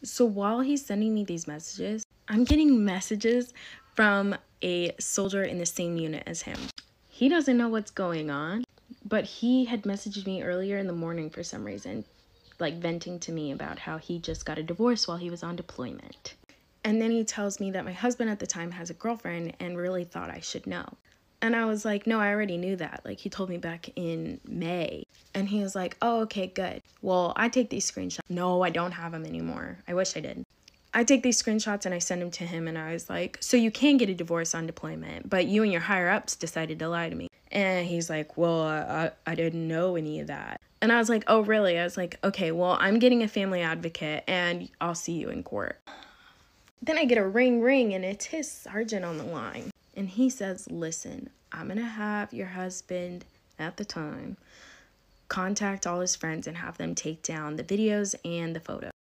So while he's sending me these messages, I'm getting messages from a soldier in the same unit as him. He doesn't know what's going on, but he had messaged me earlier in the morning for some reason, like venting to me about how he just got a divorce while he was on deployment. And then he tells me that my husband at the time has a girlfriend and really thought I should know. And I was like, no, I already knew that. Like, he told me back in May. And he was like, oh, okay, good. Well, I take these screenshots. No, I don't have them anymore. I wish I did. I take these screenshots and I send them to him, and I was like, so you can get a divorce on deployment, but you and your higher-ups decided to lie to me. And he's like, well, I didn't know any of that. And I was like, oh, really? I was like, okay, well, I'm getting a family advocate, and I'll see you in court. Then I get a ring, and it's his sergeant on the line. And he says, listen, I'm going to have your husband at the time contact all his friends and have them take down the videos and the photos.